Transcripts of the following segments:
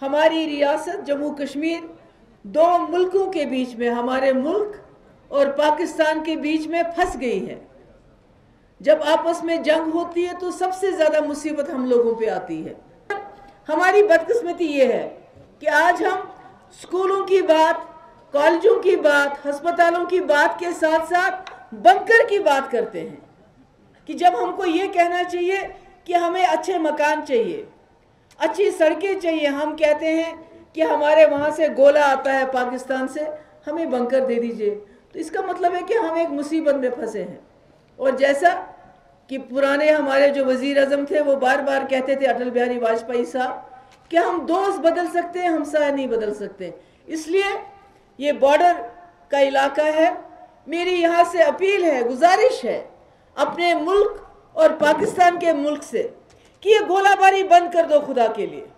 हमारी रियासत जम्मू कश्मीर दो मुल्कों के बीच में, हमारे मुल्क और पाकिस्तान के बीच में फंस गई है। जब आपस में जंग होती है तो सबसे ज़्यादा मुसीबत हम लोगों पे आती है। हमारी बदकिस्मती ये है कि आज हम स्कूलों की बात, कॉलेजों की बात, अस्पतालों की बात के साथ साथ बंकर की बात करते हैं कि जब हमको ये कहना चाहिए कि हमें अच्छे मकान चाहिए, अच्छी सड़कें चाहिए, हम कहते हैं कि हमारे वहाँ से गोला आता है पाकिस्तान से, हमें बंकर दे दीजिए। तो इसका मतलब है कि हम एक मुसीबत में फंसे हैं। और जैसा कि पुराने हमारे जो वज़ीर आज़म थे वो बार बार कहते थे, अटल बिहारी वाजपेयी साहब, कि हम दोस्त बदल सकते हैं, हमसाया नहीं बदल सकते। इसलिए ये बॉर्डर का इलाका है, मेरी यहाँ से अपील है, गुजारिश है अपने मुल्क और पाकिस्तान के मुल्क से कि ये गोलाबारी बंद कर दो। खुदा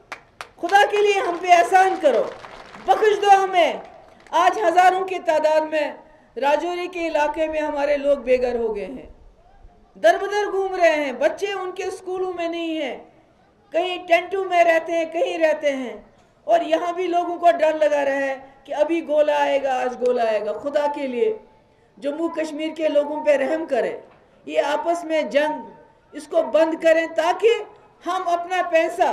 के लिए हम पे एहसान करो, बख्श दो हमें। आज हज़ारों की तादाद में राजौरी के इलाके में हमारे लोग बेघर हो गए हैं, दर बदर घूम रहे हैं, बच्चे उनके स्कूलों में नहीं हैं, कहीं टेंटों में रहते हैं, कहीं रहते हैं। और यहाँ भी लोगों को डर लगा रहा है कि अभी गोला आएगा, आज गोला आएगा। खुदा के लिए जम्मू कश्मीर के लोगों पे रहम करें, ये आपस में जंग इसको बंद करें ताकि हम अपना पैसा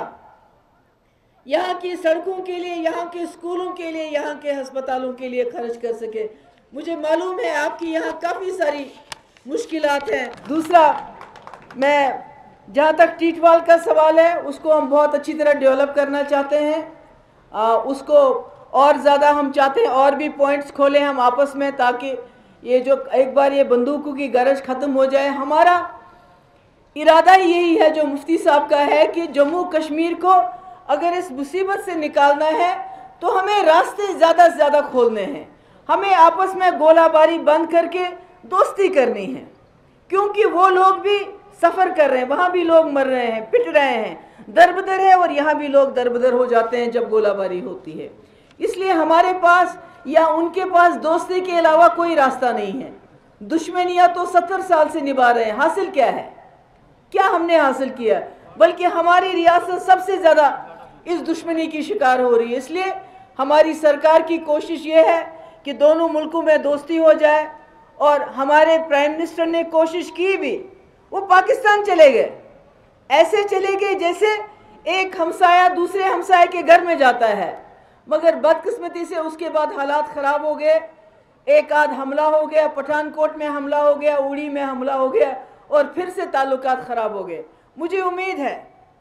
यहाँ की सड़कों के लिए, यहाँ के स्कूलों के लिए, यहाँ के अस्पतालों के लिए खर्च कर सके। मुझे मालूम है आपकी यहाँ काफ़ी सारी मुश्किलात हैं। दूसरा, मैं जहाँ तक टीटवाल का सवाल है उसको हम बहुत अच्छी तरह डेवलप करना चाहते हैं। उसको और ज़्यादा हम चाहते हैं और भी पॉइंट्स खोलें हम आपस में, ताकि ये जो एक बार ये बंदूकों की गरज ख़त्म हो जाए। हमारा इरादा यही है जो मुफ्ती साहब का है कि जम्मू कश्मीर को अगर इस मुसीबत से निकालना है तो हमें रास्ते ज़्यादा से ज़्यादा खोलने हैं, हमें आपस में गोलाबारी बंद करके दोस्ती करनी है। क्योंकि वो लोग भी सफ़र कर रहे हैं, वहाँ भी लोग मर रहे हैं, पिट रहे हैं, दरबदर है, और यहाँ भी लोग दरबदर हो जाते हैं जब गोलाबारी होती है। इसलिए हमारे पास या उनके पास दोस्ती के अलावा कोई रास्ता नहीं है। दुश्मनियाँ तो 70 साल से निभा रहे हैं, हासिल क्या है? क्या हमने हासिल किया? बल्कि हमारी रियासत सबसे ज़्यादा इस दुश्मनी की शिकार हो रही है। इसलिए हमारी सरकार की कोशिश ये है कि दोनों मुल्कों में दोस्ती हो जाए। और हमारे प्राइम मिनिस्टर ने कोशिश की भी, वो पाकिस्तान चले गए, ऐसे चले गए जैसे एक हमसाया दूसरे हमसाये के घर में जाता है, मगर बदकिस्मती से उसके बाद हालात ख़राब हो गए। एक आध हमला हो गया, पठानकोट में हमला हो गया, उड़ी में हमला हो गया, और फिर से ताल्लुकात ख़राब हो गए। मुझे उम्मीद है,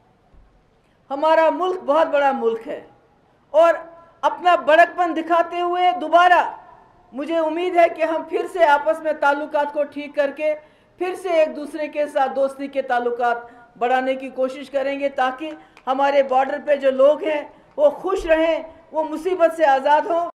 हमारा मुल्क बहुत बड़ा मुल्क है, और अपना बड़कपन दिखाते हुए दोबारा मुझे उम्मीद है कि हम फिर से आपस में ताल्लुकात को ठीक करके फिर से एक दूसरे के साथ दोस्ती के ताल्लुकात बढ़ाने की कोशिश करेंगे, ताकि हमारे बॉर्डर पे जो लोग हैं वो खुश रहें, वो मुसीबत से आज़ाद हों।